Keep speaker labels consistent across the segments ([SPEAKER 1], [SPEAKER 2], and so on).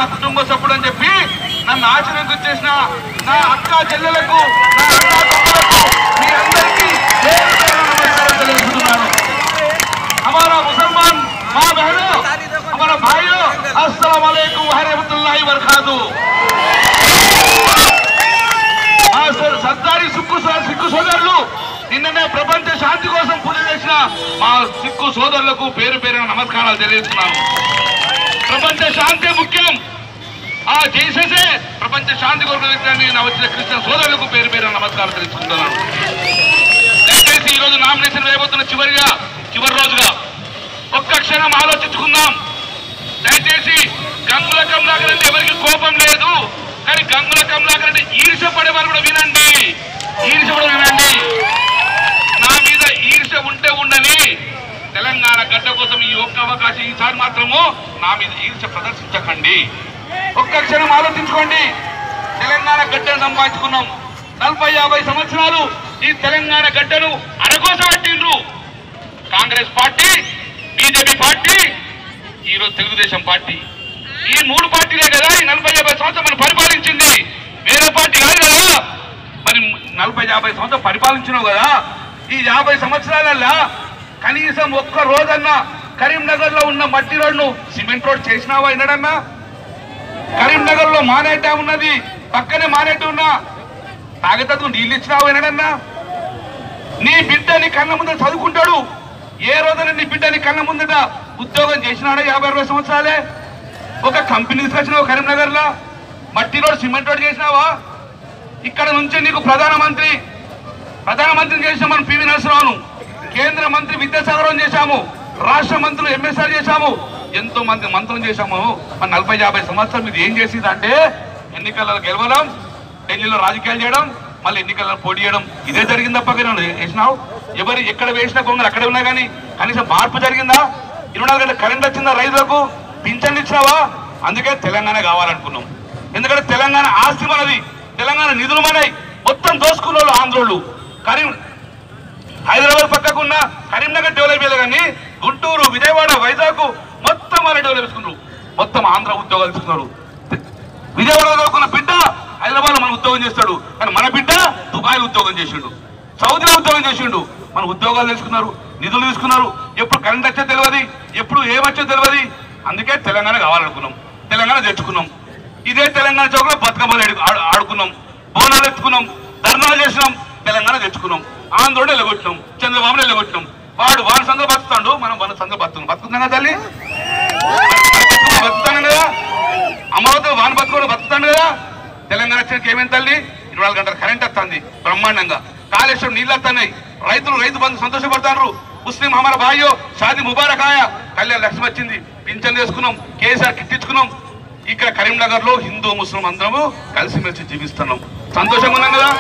[SPEAKER 1] నా కుటుంబ సభ్యుడు అని చెప్పి నన్ను ఆశీర్వదించేసిన నా అక్క చెల్లెలకు, నా అన్న తమ్ములకు మీ అందరికీ నమస్కారం తెలియజేస్తున్నాను. हमारा मुसलमान माँ बहनों, हमारा भाइयों, अस्सलाम वालेकुम व रहमतुल्लाहि व बरकातुहू. సర్దారి సిక్కు సోదరులు నిన్ననే ప్రపంచ శాంతి కోసం పూజ చేసిన మా సిక్కు సోదరులకు పేరు పేరున నమస్కారాలు తెలియజేస్తున్నాను. ప్రపంచ శాంతి ముఖ్యం. ఆ చేసేసే ప్రపంచ శాంతి కోరుకునే వచ్చిన క్రిస్టియన్ సోదరులకు పేరు పేరున నమస్కారాలు తెలుసుకుంటున్నాను. దయచేసి ఈరోజు నామినేషన్ వేయబోతున్న చివరి రోజుగా ఒక్క క్షణం ఆలోచించుకుందాం. దయచేసి గంగుల కమలాకర్ అంటే ఎవరికి కోపం లేదు, కానీ గంగుల కమలాకర్ అంటే ఈర్ష పడేవారు కూడా వినండి. నా మీద ఈర్ష ఉంటే ఉండని, తెలంగాణ గడ్డ కోసం ఈ ఒక్క అవకాశం ఈసారి మాత్రము నా మీద ఈర్ష ప్రదర్శించకండి. ఒక్క క్షణం ఆలోచించుకోండి. తెలంగాణ గడ్డను సంపాదించుకున్నాం. 40-50 సంవత్సరాలు ఈ తెలంగాణ గడ్డను అరగోసబట్టిండ్రు కాంగ్రెస్ పార్టీ, బీజేపీ పార్టీ, ఈరోజు తెలుగుదేశం పార్టీ. ఈ 3 పార్టీలే కదా ఈ 40-50 సంవత్సరం మనం పరిపాలించింది. వేరే పార్టీ కాదు కదా. మరి 40-50 సంవత్సరం పరిపాలించినావు కదా. ఈ 50 సంవత్సరాలల్లా కనీసం ఒక్క రోజన్నా కరీంనగర్ లో ఉన్న మట్టి రోడ్ను సిమెంట్ రోడ్ చేసినావా వినడన్నా? కరీంనగర్ లో మానే డ్యామ్ ఉన్నది, పక్కనే మానేట్టు ఉన్నా తాగేటట్టు నీళ్ళు ఇచ్చినావా వినడన్నా? నీ బిడ్డ నీ కళ్ళ ముందర చదువుకుంటాడు. ఏ రోజున నీ బిడ్డ నీ కళ్ళ ముందట ఉద్యోగం చేసినాడా? 50-60 సంవత్సరాలే. ఒక కంపెనీ తీసుకొచ్చినావు కరీంనగర్ లో, మట్టి రోడ్ సిమెంట్ రోడ్ చేసినావా? ఇక్కడ నుంచి నీకు ప్రధానమంత్రిని చేసాం మనం పివి నరసింహరావును, కేంద్ర మంత్రి విద్యాసాగరం చేశాము, రాష్ట్ర మంత్రులు ఎంఎస్ఆర్ చేశాము, ఎంతో మంది మంత్రులు చేశాము. మన 40-50 సంవత్సరాలు మీరు ఏం చేసిందంటే ఎన్నికలలో గెలవడం, ఢిల్లీలో రాజకీయాలు చేయడం, మళ్ళీ ఎన్నికల్లో పోటీ చేయడం, ఇదే జరిగింది తప్ప వేసినావు. ఎవరు ఎక్కడ వేసిన కొంగలు అక్కడే ఉన్నా కానీ కనీసం మార్పు జరిగిందా? 24 గంటల కరెంట్ వచ్చిందా? రైతులకు పింఛన్లు ఇచ్చినావా? అందుకే తెలంగాణ కావాలనుకున్నాం. ఎందుకంటే తెలంగాణ ఆస్తి మనది, తెలంగాణ నిధులు మనవి. మొత్తం దోసుకున్న వాళ్ళు ఆంధ్రోళ్ళు. హైదరాబాద్ పక్కకున్న కరీంనగర్ డెవలప్ చేయలేదు, కానీ గుంటూరు, విజయవాడ, వైజాగ్ మొత్తం మన డెవలప్ చేసుకున్నారు. మొత్తం ఆంధ్ర ఉద్యోగాలు ఇస్తున్నారు. విజయవాడలో చదువుకున్న బిడ్డ హైదరాబాద్ లో మన ఉద్యోగం చేస్తాడు, కానీ మన బిడ్డ దుబాయ్లో ఉద్యోగం చేసిండు, సౌదీలో ఉద్యోగం చేసిండు. మన ఉద్యోగాలు తీసుకున్నారు, నిధులు తీసుకున్నారు. ఎప్పుడు కరెంట్ వచ్చే తెలియదు, ఎప్పుడు ఏమొచ్చో తెలియదు. అందుకే తెలంగాణ కావాలనుకున్నాం, తెలంగాణ తెచ్చుకున్నాం. ఇదే తెలంగాణ చౌకలో బతుకమ్మలు ఆడుకున్నాం, బోనాలు ఎత్తుకున్నాం, ధర్నాలు చేసినాం, తెలంగాణ తెచ్చుకున్నాం. ఆంధ్రోడు వెళ్ళగొట్టినాం, చంద్రబాబును వెళ్ళగొట్టినాం. వాడి సందులో బతుకుతాడు, మనం మన సందులో బతుకుతున్నాం కదా తల్లి, బతుకుతాను కదా. అమరావతి వాన బతుకుతాడు కదా. తెలంగాణ వచ్చాక ఏమైంది తల్లి? 24 గంటల కరెంట్ వస్తుంది బ్రహ్మాండంగా, కాళేశ్వరం నీళ్ళు వస్తున్నాయి, రైతు బంధు సంతోషపడతారు. ముస్లిం హమారా భాయ్యో షాదీ ముబారక్ ఆయా, కళ్యాణ లక్ష్మి వచ్చింది, పింఛన్ చేసుకున్నాం, కేసీఆర్ కిట్టించుకున్నాం. ఇక్కడ కరీంనగర్ లో హిందూ ముస్లిం అందరము కలిసిమెలిసి జీవిస్తున్నాం, సంతోషంగా ఉన్నాం కదా.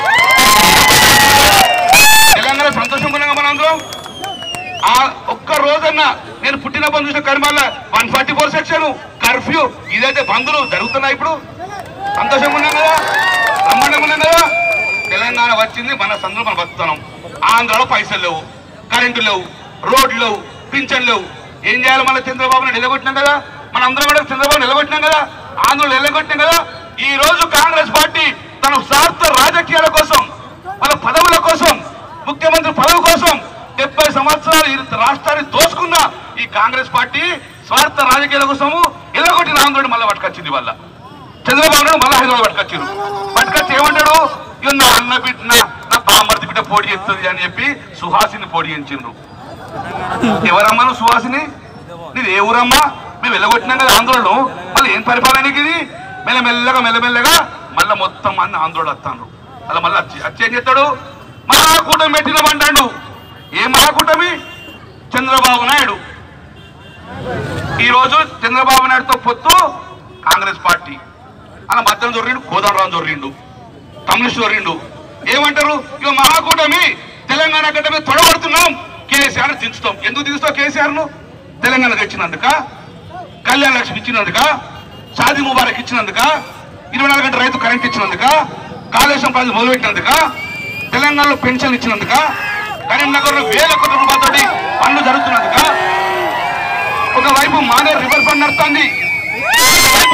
[SPEAKER 1] తెలంగాణ సంతోషంగా ఉన్నాం మన అందరం. ఆ ఒక్క రోజన్నా నేను పుట్టినప్పుడు చూసిన కరీంనగర్ 144 సెక్షన్ కర్ఫ్యూ, ఇదైతే బంధులు జరుగుతున్నాయి. ఇప్పుడు సంతోషంగా ఉన్నాం కదా, బ్రహ్మాండంగా ఉన్నాం కదా. తెలంగాణ వచ్చింది, మన సందులో మనం బతుకుతున్నాం. ఆంధ్రాలో పైసలు లేవు, కరెంటు లేవు, రోడ్లు లేవు, పింఛన్ లేవు. ఏం చేయాలి? మళ్ళీ చంద్రబాబును నిలగొట్టినాం కదా, మన అందరం కూడా చంద్రబాబు నిలగొట్టినాం కదా, ఆంధ్రలో నిలగొట్టినాం కదా. ఈ రోజు కాంగ్రెస్ పార్టీ తన స్వార్థ రాజకీయాల కోసం, వాళ్ళ పదవుల కోసం, ముఖ్యమంత్రి పదవి కోసం 70 సంవత్సరాలు ఈ రాష్ట్రాన్ని దోచుకున్న ఈ కాంగ్రెస్ పార్టీ స్వార్థ రాజకీయాల కోసము నిలగొట్టిన ఆంధ్రుడు మళ్ళీ పట్టుకొచ్చింది. వాళ్ళ చంద్రబాబు నాయుడు మళ్ళీ హైదరాబాద్ పట్టుకొచ్చి ఏమంటాడు? ఇక నా అన్న బిడ్డ, నా బామ్మర్ది బిడ్డ పోటీ చేస్తుంది అని చెప్పి సుహాసిని పోటీ చేయించిండ్రు. ఎవరమ్మా నువ్వు సుహాసిని? నీది ఏ ఊరమ్మా? మేము వెళ్ళగొట్టినాం కదా ఆంధ్రులను. మళ్ళీ ఏం పరిపాలనకి ఇది? మెల్లమెల్లగా మళ్ళీ మొత్తం మంది ఆంధ్రుడు వస్తాను. అలా మళ్ళీ వచ్చి ఏం చేస్తాడు? మహాకూటమి పెట్టినామంటాడు. ఏ మహాకూటమి? చంద్రబాబు నాయుడు. ఈరోజు చంద్రబాబు నాయుడుతో పొత్తు కాంగ్రెస్ పార్టీ. అలా మధ్యలో దొరిండు, కోదండరాం దొరిండు, కమ్యూనిస్ట్ దొరిండు. ఏమంటారు? ఇక మహాకూటమి తెలంగాణ గడ్డ మీద తొడగొడుతున్నాం, కేసీఆర్ దించుతాం. ఎందుకు దించుతావు కేసీఆర్ను? తెలంగాణ తెచ్చినందుక, కళ్యాణ లక్ష్మి ఇచ్చినందుక, షాదీ ముబారక్ ఇచ్చినందుక, 24 గంటల రైతు కరెంట్ ఇచ్చినందుక, కాళేశ్వరం ప్రాజెక్టు మొదలుపెట్టినందుక, తెలంగాణలో పెన్షన్ ఇచ్చినందుక, కరీంనగర్ లో 1000 కోట్ల రూపాయలతోటి పనులు జరుగుతున్నందుక, ఒకవైపు మానే రివర్ ఫండ్ నడుస్తుంది,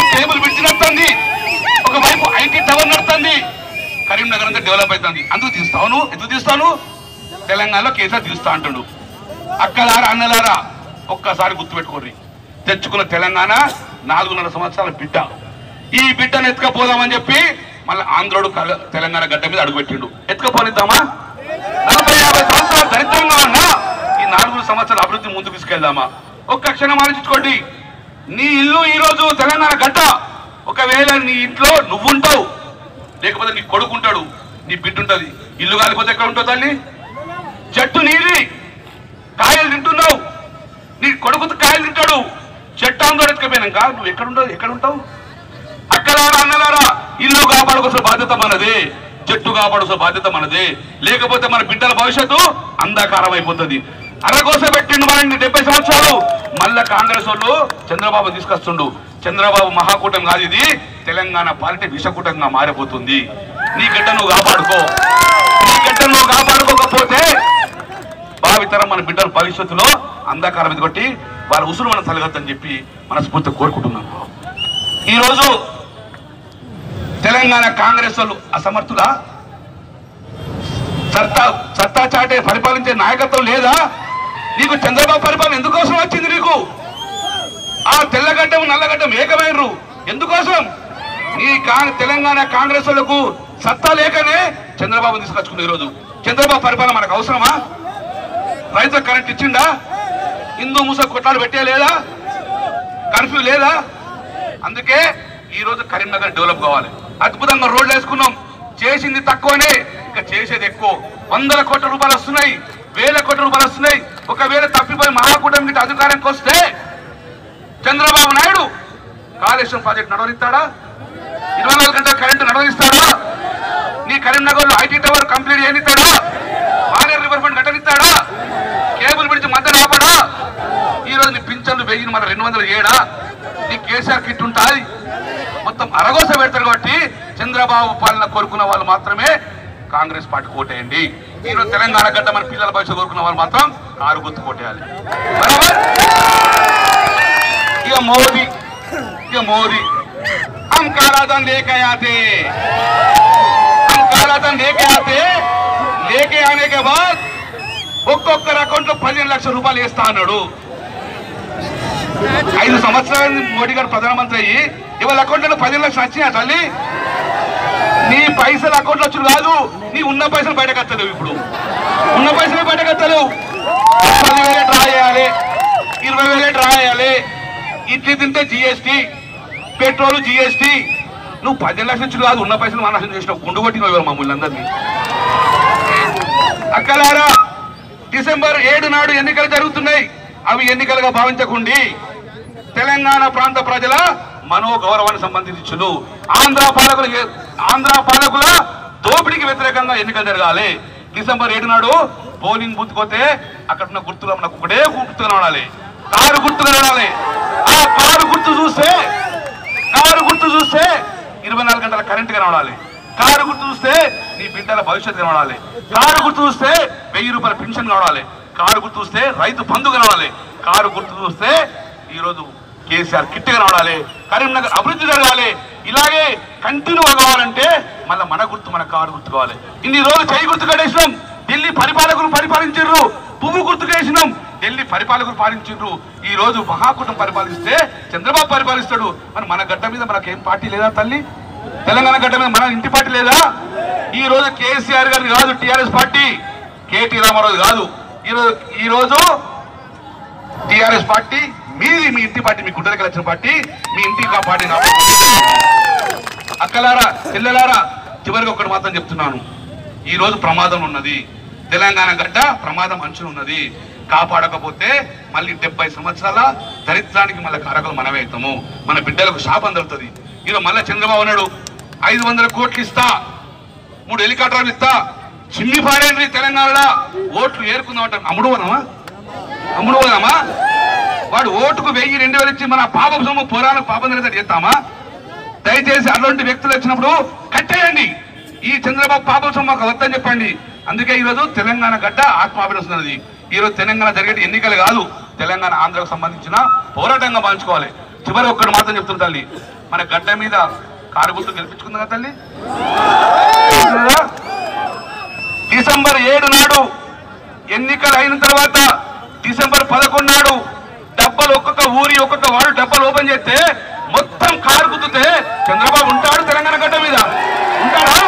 [SPEAKER 1] కేబుల్ బ్రిడ్జ్ నడుతుంది, ఒకవైపు ఐటీ టవర్ నడుతుంది, కరీంనగర్ అంతా డెవలప్ అవుతుంది. అందుకు తీస్తాను, ఎందుకు తీస్తాను? తెలంగాణలో కేసీఆర్ తీస్తా అంటాడు. అక్కలారా అన్నలారా ఒక్కసారి గుర్తుపెట్టుకోండి, తెచ్చుకున్న తెలంగాణ 4.5 సంవత్సరాల బిడ్డ. ఈ బిడ్డను ఎత్తుకపోదామని చెప్పి మళ్ళీ ఆంధ్రుడు తెలంగాణ గడ్డ మీద అడుగుపెట్టిండు. ఎత్తుకపోనిద్దామా? 40-50 సంవత్సరాలు దరిద్రంగా ఉన్నా ఈ 4 సంవత్సరాల అభివృద్ధి ముందుకు తీసుకెళ్దామా? ఒక్క క్షణం ఆలోచించుకోండి. నీ ఇల్లు ఈ రోజు తెలంగాణ గడ్డ. ఒకవేళ నీ ఇంట్లో నువ్వుంటావు, లేకపోతే నీ కొడుకు ఉంటాడు, నీ బిడ్డ ఉంటుంది, ఇల్లు కాలిపోతే ఎక్కడ ఉంటావు తల్లి? చెట్టు నీది, కాయలు తింటున్నావు, నీ కొడుకు కాయలు తింటాడు, చెట్టు ఆందోళన ఎత్తుకపోయినాక నువ్వు ఎక్కడ ఉంటావు? అక్కలారా అన్నలారా ఇల్లు కాపాడుకోవాల్సిన బాధ్యత మనదే, చెట్టు కాపాడుకోవాల్సిన బాధ్యత మనదే. లేకపోతే మన బిడ్డల భవిష్యత్తు అంధకారం అయిపోతుంది. అరగోస పెట్టిండు మనల్ని 70 సంవత్సరాలు. మళ్ళా కాంగ్రెస్ వాళ్ళు చంద్రబాబు తీసుకొస్తుండు. చంద్రబాబు మహాకూటమి కాదు ఇది, తెలంగాణ పార్టీ విషకూటంగా మారిపోతుంది. నీ గడ్డ నువ్వు కాపాడుకో. నీ గడ్డ నువ్వు కాపాడుకోకపోతే భావితరం మన బిడ్డల భవిష్యత్తులో అంధకారం మీద కొట్టి వాళ్ళ ఉసురు మనం తలగద్దని చెప్పి మనస్ఫూర్తిగా కోరుకుంటున్నాను. ఈరోజు తెలంగాణ కాంగ్రెస్ వాళ్ళు అసమర్థులా? సత్తా చాటే పరిపాలించే నాయకత్వం లేదా? నీకు చంద్రబాబు పరిపాలన ఎందుకోసం వచ్చింది? నీకు ఆ తెల్లగడ్డం నల్లగడ్డం ఏకమైనరు ఎందుకోసం? నీ తెలంగాణ కాంగ్రెస్ వాళ్లకు సత్తా లేకనే చంద్రబాబు తీసుకొచ్చుకుంది. ఈరోజు చంద్రబాబు పరిపాలన మనకు అవసరమా? రైతు కరెంట్ ఇచ్చిండా? హిందూ ముస కొట్లాడు పెట్టే లేదా? కర్ఫ్యూ లేదా? అందుకే ఈ రోజు కరీంనగర్ డెవలప్ కావాలి. అద్భుతంగా రోడ్లు వేసుకున్నాం. చేసింది తక్కువనే, ఇంకా చేసేది ఎక్కువ. 100 కోట్ల రూపాయలు వస్తున్నాయి, 1000 కోట్ల రూపాయలు వస్తున్నాయి. ఒకవేళ తప్పిపోయి మహాకూటమి అధికారానికి వస్తే చంద్రబాబు నాయుడు కాళేశ్వరం ప్రాజెక్ట్ నడవనిస్తాడా? 24 గంటల కరెంటు నడవనిస్తాడా? నీ కరీంనగర్ లో ఐటీ టవర్ కంప్లీట్ చేయనిస్తాడా? మానేరు రివర్ ఫ్రంట్ కట్టనిస్తాడా? కేబుల్ బ్రిడ్జ్ మధ్య ఆపడా? ఈ రోజు నీ పింఛన్లు 1000 మన 207. నీ కేసీఆర్ కిట్ ఉంటుంది. మొత్తం అరగోస పెడతారు. కాబట్టి చంద్రబాబు పాలన కోరుకున్న వాళ్ళు మాత్రమే కాంగ్రెస్ పార్టీ కోటేయండి. ఈరోజు తెలంగాణ గడ్డ మన పిల్లల భవిష్యత్తు కోరుకున్న వాళ్ళు మాత్రం కారు గుర్తు కోటేయాలి. బరాబర్? ఇక మోదీ हम काला धन लेके आते, लेके आने के बाद ఒక్కొక్కరి అకౌంట్ లో 15 లక్షల రూపాయలు వేస్తా అన్నాడు. 5 సంవత్సరాలు మోడీ గారు ప్రధానమంత్రి అయ్యి ఇవాళ అకౌంట్ లో 15 లక్షలు వచ్చినా తల్లి? నీ పైసలు అకౌంట్ లో వచ్చి కాదు, నీ ఉన్న పైసలు బయటకు వస్తలేవు. ఇప్పుడు ఉన్న పైసలు బయటకు వస్తలేవు. 10,000 డ్రా చేయాలి, 20,000 డ్రా చేయాలి. ఇడ్లీ తింటే జిఎస్టీ, పెట్రోల్ జిఎస్టీ. నువ్వు 15 లక్షలు వచ్చి కాదు, ఉన్న పైసలు మనసం చేసినావు. గుండు కొట్టిన మమ్మల్ని అందరినీ. అక్కలారా డిసెంబర్ 7 నాడు ఎన్నికలు జరుగుతున్నాయి. అవి ఎన్నికలుగా భావించకుండి తెలంగాణ ప్రాంత ప్రజల మనోగౌరవానికి సంబంధించును. ఆంధ్ర పాలకుల దోపిడీకి వ్యతిరేకంగా ఎన్నికలు జరగాలి. డిసెంబర్ 7 నాడు పోలింగ్ బూత్ పోతే అక్కడ ఉన్న గుర్తులు మనకు ఒకటే గుర్తుగా నడాలి, కారు గుర్తుగా నడాలి. ఆ కారు గుర్తు చూస్తే 24 గంటల కరెంట్ కనబడాలి. కారు గుర్తు చూస్తే నీ బిడ్డల భవిష్యత్తు కనబడాలి. కారు గుర్తు చూస్తే 1000 రూపాయల పెన్షన్ కావాలి. కారు గుర్తు చూస్తే రైతు బంధు కనబడాలి. కారు గుర్తు చూస్తే ఈరోజు కేసీఆర్ కిట్ కనబడాలి. కరీంనగర్ అభివృద్ధి జరగాలి. ఇలాగే కంటిన్యూ కావాలంటే మళ్ళీ మన గుర్తు, మన కారు గుర్తు కావాలి. ఇన్ని రోజులు చేయి గుర్తు కట్టేసినాం. ఢిల్లీ పరిపాలకులు పరిపాలించారు. పువ్వు గుర్తుకు వేసినాం. ఢిల్లీ పరిపాలకులు పాలించారు. ఈ రోజు మహాకూటమి పరిపాలిస్తే చంద్రబాబు పరిపాలిస్తాడు. మరి మన గడ్డ మీద మనకేం పార్టీ లేదా తల్లి? తెలంగాణ గడ్డ మీద మన ఇంటి పార్టీ లేదా? ఈ రోజు కేసీఆర్ గారిది కాదు టీఆర్ఎస్ పార్టీ, కేటీ రామారావు కాదు. ఈ రోజు టీఆర్ఎస్ పార్టీ మీది, మీ ఇంటి పార్టీ, మీ గుడ్డలకి వచ్చిన పార్టీ, మీ ఇంటికి ఆ పార్టీ. అక్కలారా చెల్లెలారా, చివరికి ఒకటి మాత్రం చెప్తున్నాను. ఈ రోజు ప్రమాదం ఉన్నది. తెలంగాణ గడ్డ ప్రమాదం అంచున ఉన్నది. కాపాడకపోతే మళ్ళీ 70 సంవత్సరాల దరిద్రానికి మళ్ళీ కారకులు మనమే అవుతాము. మన బిడ్డలకు శాపం దొరుకుతుంది. ఈరోజు మళ్ళీ చంద్రబాబు నాయుడు 500 కోట్లు ఇస్తా, 3 హెలికాప్టర్లు ఇస్తా, చిమ్మి పాడేంద్రి తెలంగాణలో ఓట్లు ఏరుకుందామంటారు. అమ్ముడు పోదామా? వాడు ఓటుకు 1000-2000 ఇచ్చి మన పాపం సొమ్ము పురాణకు పాపం చేస్తామా? దయచేసి అటువంటి వ్యక్తులు వచ్చినప్పుడు కట్టేయండి. ఈ చంద్రబాబు పాపం సొమ్ము మాకు వద్దని చెప్పండి. అందుకే ఈరోజు తెలంగాణ గడ్డ ఆత్మాభినస్తున్నది. ఈరోజు తెలంగాణ జరిగే ఎన్నికలు కాదు, తెలంగాణ ఆంధ్రకు సంబంధించిన పోరాటంగా భావించుకోవాలి. చివరి ఒక్కటి మాత్రం చెప్తున్న తల్లి, మన గడ్డ మీద కారు గుర్తు గెలిపించుకుందా తల్లి. డిసెంబర్ 7 నాడు ఎన్నికలు అయిన తర్వాత డిసెంబర్ 11 నాడు డబ్బలు ఒక్కొక్క ఊరి ఒక్కొక్క వాడు డబ్బలు ఓపెన్ చేస్తే మొత్తం కారు గుద్దుతే చంద్రబాబు ఉంటాడు తెలంగాణ గడ్డ మీద? ఉంటారా?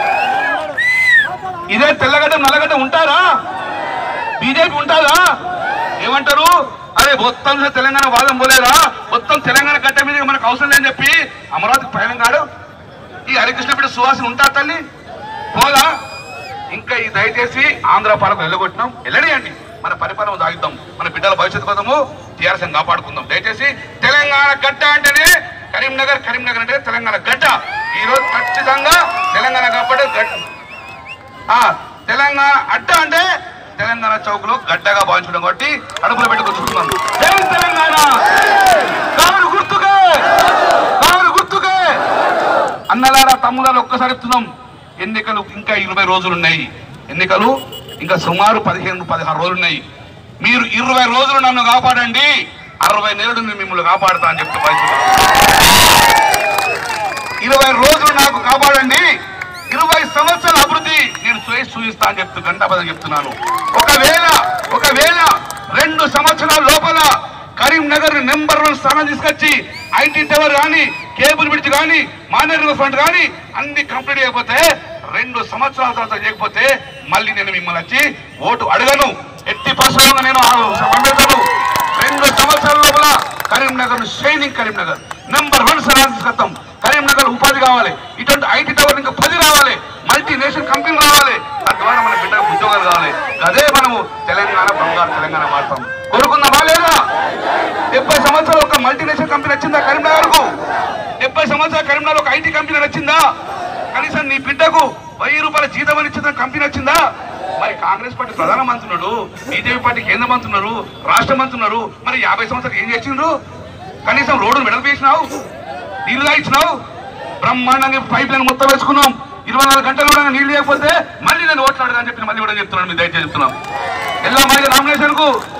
[SPEAKER 1] ఇదే తెల్లగడ్డ నల్లగడ్డ ఉంటారా? బీజేపీ ఉంటారా? ఏమంటారు? అరే మొత్తం తెలంగాణ వాదం పోలేరా, మొత్తం తెలంగాణ గడ్డ మీద మనకు అవసరం లేని చెప్పి అమరావతికి ప్రయాణం కాడు. ఈ హరికృష్ణ బిడ్డ సువాసన ఉంటా తల్లి? పోదా? ఇంకా ఈ దయచేసి ఆంధ్ర పాలకు వెళ్ళగొట్టినాం, వెళ్ళనియండి, మన పరిపాలన సాగిద్దాం, మన బిడ్డల భవిష్యత్తు కోసము టీఆర్ఎస్ కాపాడుకుందాం. దయచేసి తెలంగాణ గడ్డ అంటేనే కరీంనగర్, కరీంనగర్ అంటే తెలంగాణ గడ్డ. ఈ రోజు ఖచ్చితంగా తెలంగాణ కాబట్టి తెలంగాణ అడ్డ అంటే తెలంగాణ చౌక్ లో గడ్డగా భావించడం కాబట్టి అడుగులు పెట్టుకొచ్చుకున్నాం. జై తెలంగాణ, కారు గుర్తుకే, కారు గుర్తుకే. అన్నలారా తమ్ములారా ఒక్కసారి చెప్తున్నాం, ఎన్నికలు ఇంకా 20 రోజులు ఉన్నాయి. ఎన్నికలు ఇంకా సుమారు 15-16 రోజులు ఉన్నాయి. మీరు 20 రోజులు నన్ను కాపాడండి, 60 నెలలు నేను మిమ్మల్ని కాపాడుతా అని చెప్తే 20 రోజులు నాకు కాపాడండి, 20 సంవత్సరాల అభివృద్ధి నేను చూపిస్తా అని చెప్తూ గంటాపదం చెప్తున్నాను. ఒకవేళ 2 సంవత్సరాల లోపల కరీంనగర్ నెంబర్ 1 స్థానం తీసుకొచ్చి ఐటీ టవర్ కానీ, కేబుల్ బ్రిడ్జ్ కానీ, మానేరు ఫ్రంట్ కానీ అన్ని కంప్లీట్ అయిపోతే 2 సంవత్సరాల తర్వాత చేయకపోతే మళ్ళీ నేను మిమ్మల్ని వచ్చి ఓటు అడగను. ఎట్టి పరిశ్రమగా నేను 2 సంవత్సరాల లోపల కరీంనగర్ షైనింగ్ కరీంనగర్ నెంబర్ 1 స్థానం తీసుకొస్తాం. కరీంనగర్ ఉపాధి కావాలి, ఇటువంటి ఐటీ టవర్ ఇంకా 10 రావాలి, మల్టీనేషనల్ కంపెనీలు రావాలి, తద్వారా మన బిడ్డకు ఉద్యోగాలు కావాలి. అదే మనము తెలంగాణ బంగారు తెలంగాణ మారుతాం. కోరుకుందామా లేదా? 70 సంవత్సరాలు ఒక మల్టీనేషనల్ కంపెనీ వచ్చిందా కరీంనగర్ కు? 70 సంవత్సరాలు కరీంనగర్ ఒక ఐటీ కంపెనీ వచ్చిందా? కనీసం నీ బిడ్డకు 1000 రూపాయల జీతం అని ఇచ్చిన కంపెనీ వచ్చిందా? మరి కాంగ్రెస్ పార్టీ ప్రధానమంత్రి ఉన్నాడు, బీజేపీ పార్టీ కేంద్ర మంత్రి ఉన్నారు, రాష్ట్ర మంత్రి ఉన్నారు. మరి 50 సంవత్సరాలు ఏం చేసిండ్రు? కనీసం రోడ్డు మెడలు వేసినావు, నీళ్లు ఇచ్చినావు, బ్రహ్మాండంగా పైప్ లైన్ మొత్తం వేసుకున్నాం. 24 గంటలు కూడా నీళ్లు లేకపోతే మళ్ళీ నేను ఓట్లాడదని చెప్పి మళ్ళీ కూడా చెప్తున్నాను. మీరు దయచేసి చెప్తున్నాం. ఎలా మరి నామినేషన్ కు